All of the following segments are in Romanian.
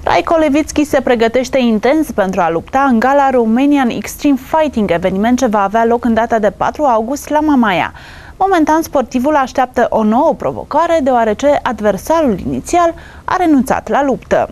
Raico Levitski se pregătește intens pentru a lupta în gala Romanian Extreme Fighting, eveniment ce va avea loc în data de 4 august la Mamaia. Momentan, sportivul așteaptă o nouă provocare, deoarece adversarul inițial a renunțat la luptă.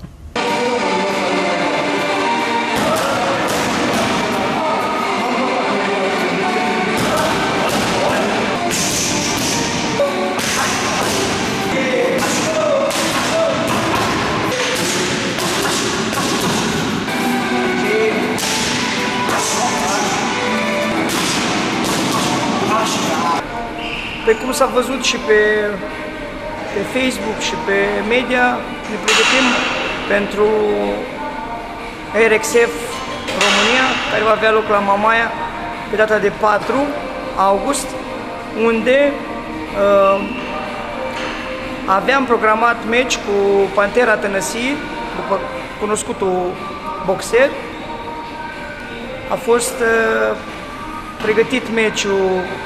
Pe cum s-a văzut și pe Facebook și pe media, ne pregătim pentru RXF România, care va avea loc la Mamaia pe data de 4 august, unde aveam programat meci cu Pantera Tănăsii, după cunoscutul boxer. A fost pregătit meciul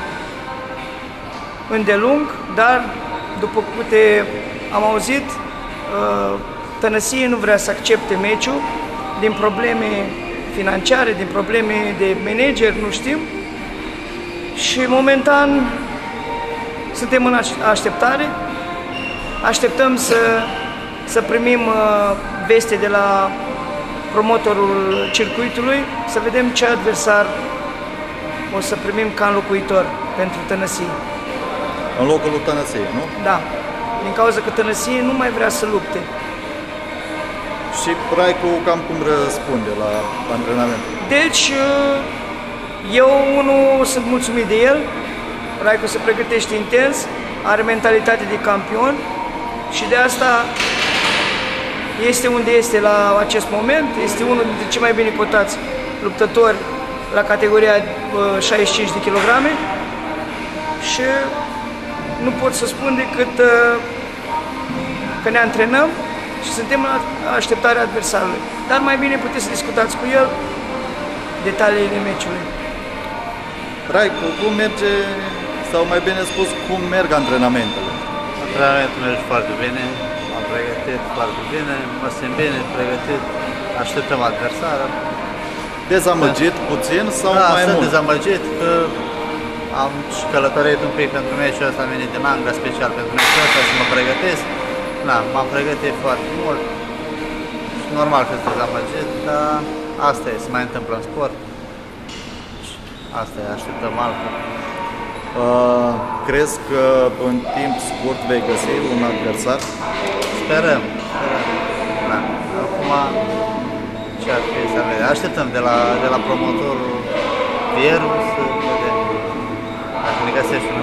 îndelung, dar după câte am auzit, Tănăsie nu vrea să accepte meciul din probleme financiare, din probleme de manager, nu știm. Și momentan suntem în așteptare. Așteptăm să primim veste de la promotorul circuitului, să vedem ce adversar o să primim ca înlocuitor pentru Tănăsie. În locul lui Tănăsie, nu? Da, din cauza că Tănăsie nu mai vrea să lupte. Și Raico cam cum răspunde la antrenament? Deci, eu unul sunt mulțumit de el. Raico se pregătește intens, are mentalitate de campion și de asta este unde este la acest moment. Este unul dintre cei mai bine cotați luptători la categoria 65 de kilograme și nu pot să spun decât că ne antrenăm și suntem la așteptarea adversarului. Dar mai bine puteți să discutați cu el detaliile meciului. Raico, cum merge, sau mai bine spus, cum merg antrenamentele? Antrenamentul merge foarte bine, m-am pregătit foarte bine, mă simt bine pregătit, așteptăm adversarul. Dezamăgit puțin sau mai mult? Da, sunt dezamăgit că am și călătorit un pic pentru meciul ăsta, am venit din Anglia special pentru meciul ăsta să mă pregătesc. Da, m-am pregătit foarte mult și normal că sunt dezamăgit, dar asta e, se mai întâmplă în sport. Asta e, așteptăm altfel. Crezi că în timp scurt vei găsi un adversar? Sperăm. Da. Acum, ce ar fi să vedem? Așteptăm de la promotorul Pieru să vedem dacă ne găsești